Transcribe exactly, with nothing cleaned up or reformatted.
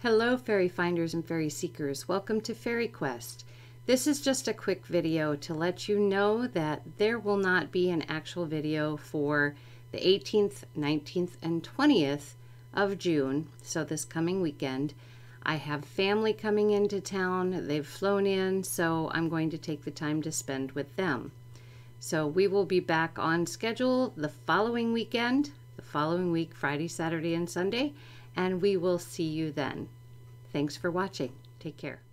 Hello fairy finders and fairy seekers, welcome to FaerieQuest. This is just a quick video to let you know that there will not be an actual video for the eighteenth, nineteenth, and twentieth of June, so this coming weekend. I have family coming into town, they've flown in, so I'm going to take the time to spend with them. So we will be back on schedule the following weekend, the following week, Friday, Saturday, and Sunday, and we will see you then. Thanks for watching. Take care.